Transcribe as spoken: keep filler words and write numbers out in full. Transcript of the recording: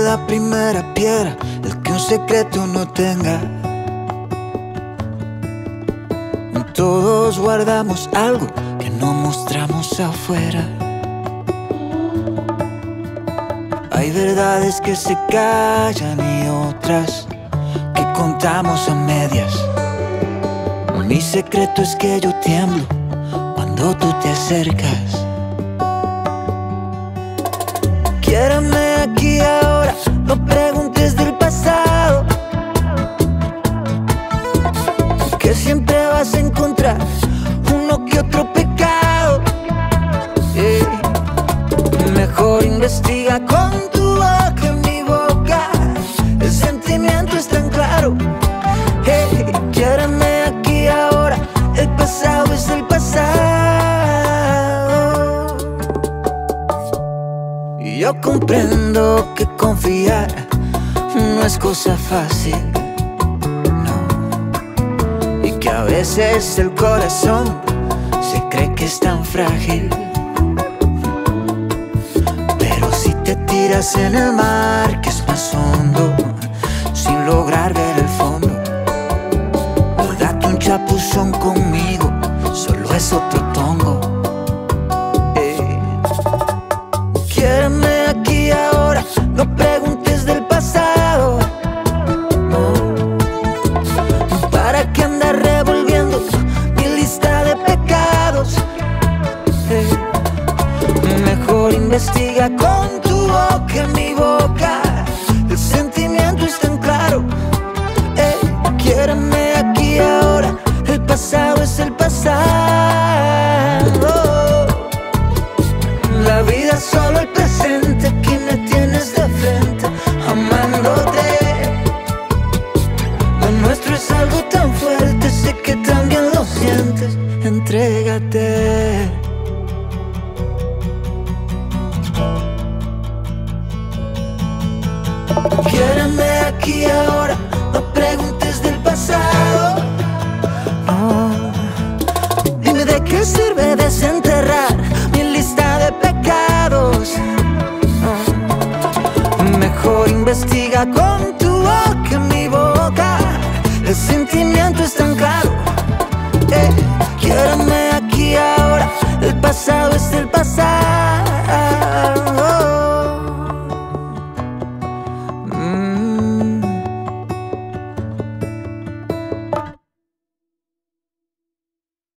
la primera piedra el que un secreto no tenga. Todos guardamos algo que no mostramos afuera. Hay verdades que se callan y otras que contamos a medias. Mi secreto es que yo tiemblo cuando tú te acercas. Quiérame aquí ahora, no preguntes del pasado, que siempre vas a encontrar uno que otro pecado. eh. Mejor investiga con tu boca en mi boca, el sentimiento es tan claro. Hey, quiérame aquí ahora, el pasado es el pasado. Y yo comprendo que confiar no es cosa fácil, que a veces el corazón se cree que es tan frágil. Pero si te tiras en el mar que es más hondo, sin lograr ver el fondo, o date un chapuzón conmigo, solo es otro tongo. eh. Quiérame aquí ahora, no preguntes del pasado. ¿Para qué andar revolviendo mi lista de pecados? eh. Mejor investiga con tu boca en mi boca, el sentimiento es tan claro. eh. Quiérame aquí ahora, el pasado es el pasado. La vida es solo el presente, aquí me tienes de frente, amándote. Lo nuestro es algo tan fuerte, sé que también lo sientes, entrégate. Quiérame aquí ahora, no preguntes del pasado. No. Dime de qué sirve desenterrar mi lista de pecados. No. Mejor investiga con tu boca en mi boca, el sentimiento es tan claro. eh. Quiérame aquí ahora, el pasado es el pasado.